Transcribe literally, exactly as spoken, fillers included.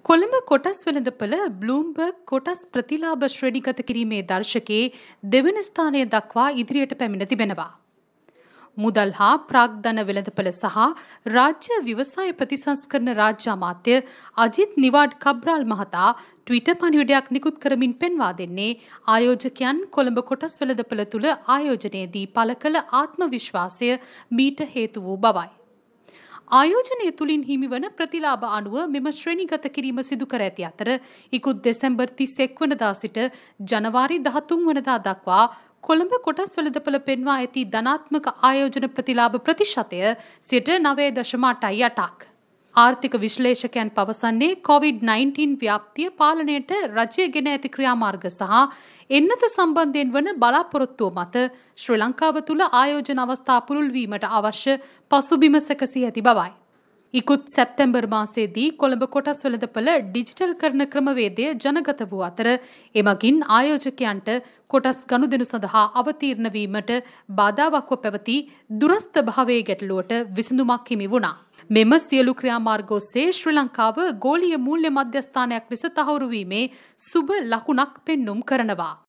කොළඹ කොටස් වෙළඳපොළ බ්ලූම්බර්ග් කොටස් ප්‍රතිලාභ ශ්‍රේණිගත කිරීමේ දර්ශකයේ දෙවන ස්ථානය දක්වා ඉදිරියට පැමිණ තිබෙනවා. මුදල් හා ප්‍රාග්ධන වෙළඳපොළ සහ රාජ්‍ය ව්‍යවසාය ප්‍රතිසංස්කරණ රාජ්‍ය අමාත්‍ය අජිත් නිවාඩ් කබ්‍රාල් මහතා ට්විටර් පණිවිඩයක් නිකුත් කරමින් පෙන්වා දෙන්නේ ආයෝජකයන් කොළඹ කොටස් වෙළඳපොළ තුළ ආයෝජනයේදී පළ කළ ආත්ම විශ්වාසය මීට හේතු වූ බවයි. ආයෝජනය තුළින් හිමිවන ප්‍රතිලාභ අනුව මෙම ශ්‍රේණිගත කිරීම සිදු කර ඇති අතර ඉකුත් දෙසැම්බර් තිස් එක් වනදා සිට ජනවාරි දහතුන් වනදා දක්වා කොළඹ කොටස් වෙළඳපොළ පෙන්වා ඇති ධනාත්මක ආයෝජන ප්‍රතිලාභ ප්‍රතිශතය සිට නවය දශම අටයි අටක්. ආර්ථික විශ්ලේෂකයන් පවසන්නේ කොවිඩ් නයින්ටීන් ව්‍යාප්තිය පාලනයට රජය ගෙන ඇති ක්‍රියාමාර්ග සහ එන්නත සම්බන්ධයෙන් වන බලාපොරොත්තුව මත ශ්‍රී ලංකාව තුළ ආයෝජන අවස්ථා පුළුල් වීමට අවශ්‍ය පසුබිම සැකසී ඇති බවයි. ඉකුත් සැප්තැම්බර් මාසයේදී කොළඹ කොටස් වෙළඳපොළ ඩිජිටල් කරන ක්‍රමවේදය ජනගත වූ අතර එමගින් ආයෝජකයන්ට කොටස් ගනුදෙනු සඳහා අවතීර්ණ වීමට බාධාවක්ව පැවති දුරස්ථ භාවයේ ගැටලුවට විසඳුමක් හිමි වුණා. මෙම සියලු ක්‍රියාමාර්ග ඔස්සේ ශ්‍රී ලංකාව ගෝලීය මූල්‍ය මධ්‍යස්ථානයක් ලෙස තහවුරු වීමේ සුබ ලකුණක් පෙන්නුම් කරනවා.